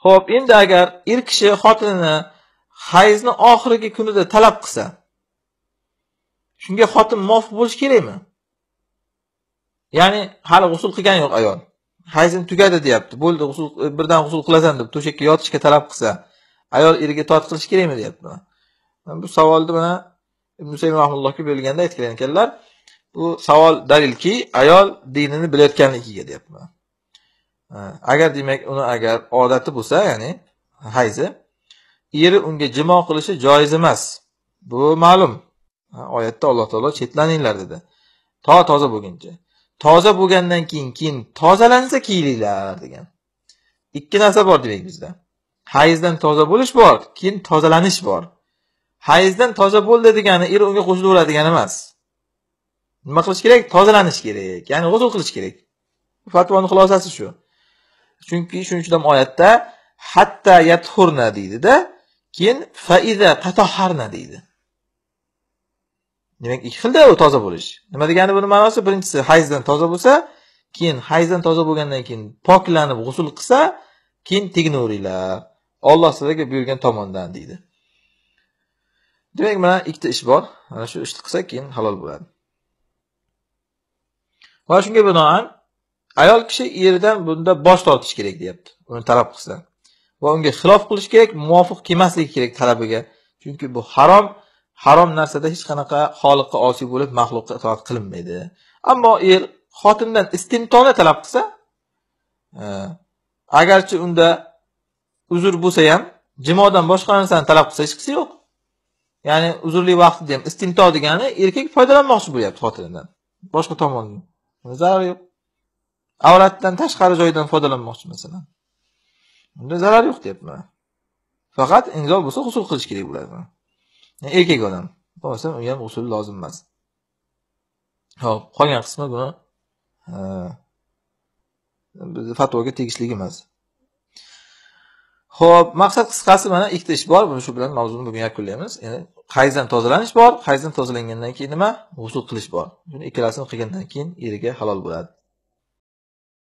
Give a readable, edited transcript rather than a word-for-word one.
Xo'p, endi agar er kishi xotinini hayzni oxirgi kunida talab qilsa, shunga xotin muvofiq bo'lish kerakmi? Ya'ni hali g'usl qilgan yo'q ayol. Hayzim tugadi deyapti. Bo'ldi, birdan g'usl qilasan deb to'shakka yotishga talab qilsa, ayol eriga toat qilish kerakmi deyapti. Bu savolni mana Ibn Musayyib rahimahullohga berilganda aytgan ekanlar. Bu savol dalilki, ayol dinini bilayotganligiga deyapman. Agar demak uni agar odati bo'lsa, ya'ni hayzi, eri unga jimo qilishi joiz emas. Bu ma'lum. Oyatda Alloh taolo chetlaninglar dedi. Toza bo'lguncha. Toza bo'lgandan keyin tozalansa kiyilinglar degan. Ikki narsa bor demak bizda. Hayzdan toza bo'lish bor, keyin tozalanish bor. Hayzdan toza bo'ldi degani er unga qo'shilaveradi degani emas. Nima qilish kerak? Tozalanish kerak. Ya'ni g'usl qilish kerak. Fatvoning xulosasi shu. Chunki shuning uchun ham oyatda hatta yathurna deydi-da, keyin faiza tatahharna deydi. Demak, ikki xilda u toza bo'lish. Nima degani buni ma'nosi? Birinchisi hayzdan toza bo'lsa, keyin hayzdan toza bo'lgandan keyin poklanib g'usl qilsa, keyin teginaveringlar. Alloh sizlarga buyurgan tomondan deydi. Demak, mana ikkita ish bor. Mana shu ishni qilsa keyin halol bo'ladi. Va shunga binoan ayol kishi eridan bunda bosh tortish kerak deyapti. Uni talab qilsa. Va unga xilof qilish kerak, muvofiq kelmasligi kerak talabiga. Chunki bu harom narsada hech qanaqa xoliqqa osiy bo'lib maxluqqa itoat qilinmaydi. Ammo er xotindan istimtoni talab qilsa, agarchi unda uzr bo'lsa ham, jimodan boshqa narsani talab qilsa hech qisi yo'q. Ya'ni uzrli vaqtida ham istimto degani erkak foydalanmoqchi bo'lyapti xotinidan. Boshqa tomondan. Zarar yo'q. Avratdan tashqari joydan foydalanmoqchi masalan. Unda zarar yo'q deyapman. Faqat inzol bo'lsa g'usl qilish kerak bo'ladi. Erkak odam. Bo'lmasa u ham g'usl lozim emas. Xo'p, qolgan qismi buni biz fatvoga tegishli emas. Xo'p, maqsad qisqasi mana ikkita ish bor. Shu bilan mavzuni bugun yakunlaymiz. Ya'ni hayzdan tozalanish bor, hayzdan tozalangandan keyin nima? G'usl qilish bor. Buni ikkalasini qilgandan keyin eriga halol bo'ladi.